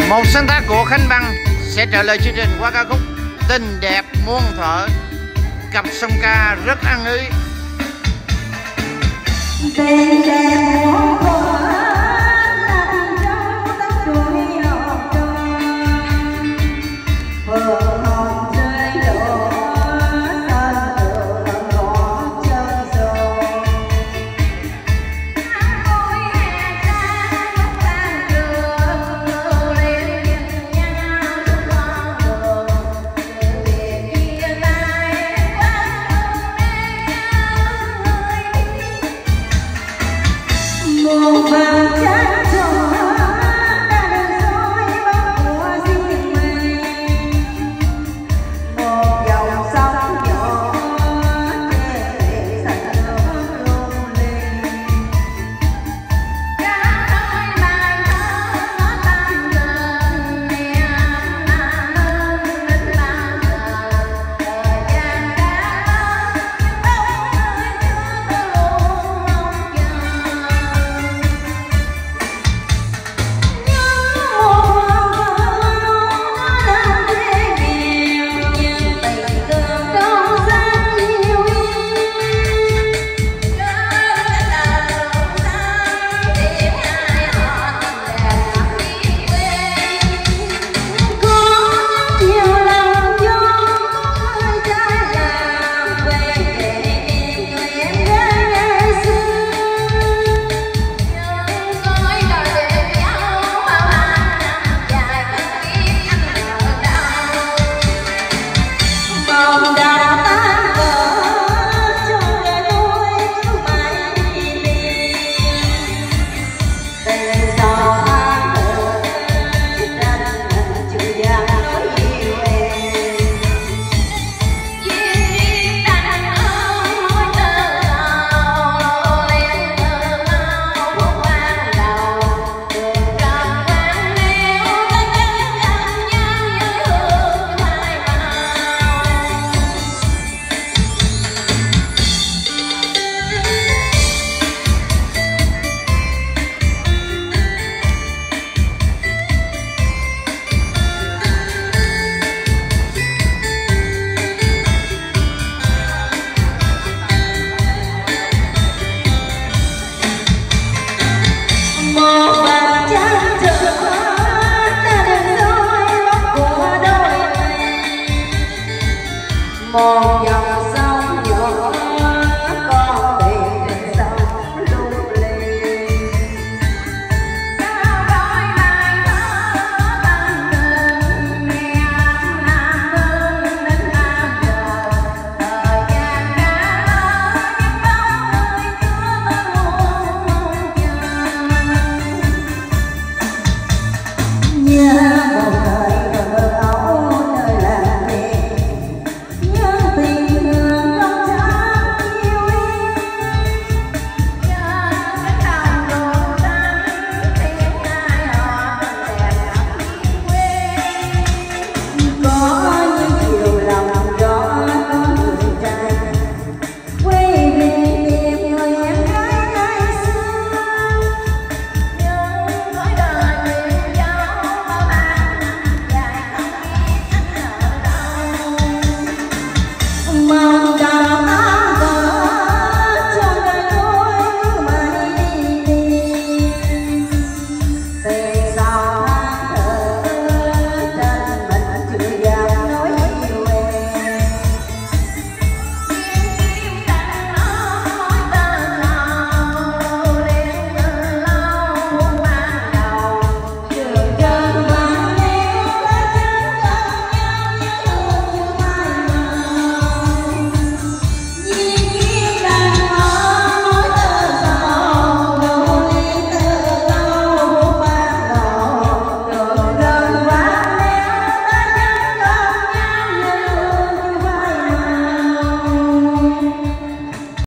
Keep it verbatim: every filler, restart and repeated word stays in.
Một sáng tác của Khánh Băng sẽ trả lời chương trình qua ca khúc Tình Đẹp Muôn Thuở. Cặp song ca rất ăn ý. Tình đẹp muôn thuở nằm trong tóc đuôi hồng tròn, phượng hồng rơi đổ sơn tường ngõ chân sông. Tháng môi hè ra lúc tan trường, lên nhìn nhau trong con đường, từ biệt chia tay một vầng trăng tròn đã được dối bóng của riêng mình, một dòng sông nhỏ trên sạch nước lung linh. Cả đôi bài thơ nó tan dần niềm nặng hơn đến bao giờ. Thời gian đã lâu nhưng bao người chưa có luôn mong chờ. Một dòng sông nhỏ con thuyền trên sông lung linh. Cao đôi bài thơ tăng từng niềm nặng hơn đến bao giờ. Thời gian đã lâu nhưng bao người chưa có luôn mong chờ. Nhớ